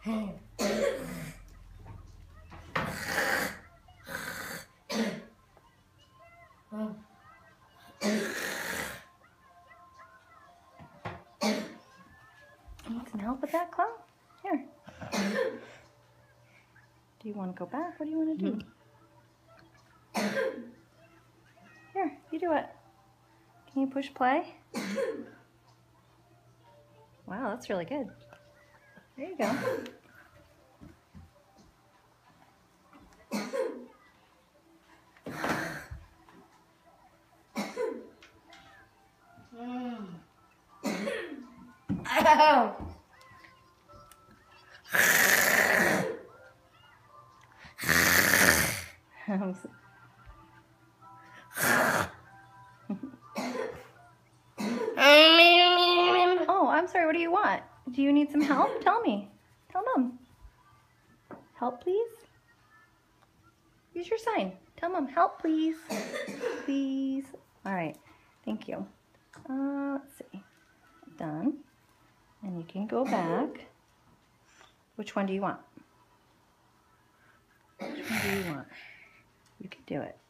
Need some help with that, Chloe? Here. Do you want to go back? What do you want to do? Here, you do it. Can you push play? Wow, that's really good. There you go. Ow! Oh, I'm sorry. What do you want? Do you need some help? Tell me. Tell Mom. Help, please? Use your sign. Tell Mom, help, please. Please. All right. Thank you. Let's see. Done. And you can go back. Which one do you want? Which one do you want? You can do it.